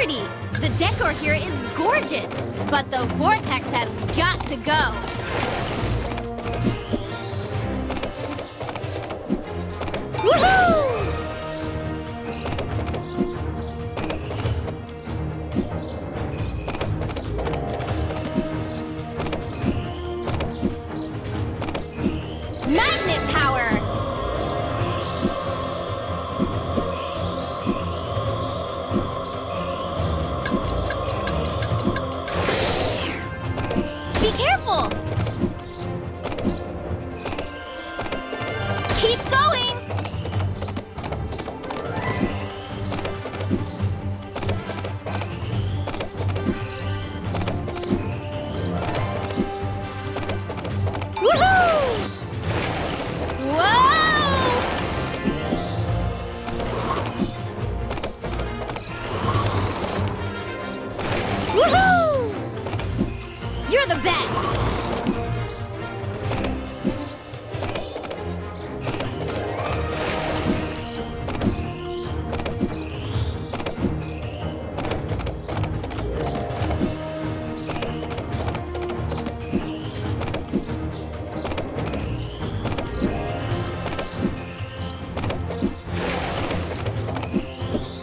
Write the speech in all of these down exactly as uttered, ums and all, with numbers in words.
clarity! The decor here is gorgeous, but the vortex has got to go! Woohoo! Magnet power! Be careful! Keep going! Woohoo! Whoa! Woohoo! You're the best!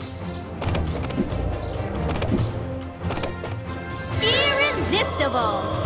Irresistible!